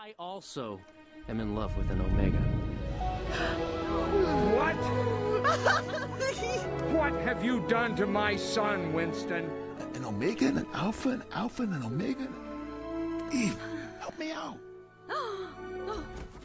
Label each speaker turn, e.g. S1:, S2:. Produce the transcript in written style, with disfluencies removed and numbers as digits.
S1: I also am in love with an Omega.
S2: What? What have you done to my son, Winston?
S3: An Omega and an Alpha, an Alpha and an Omega? Eve, help me out.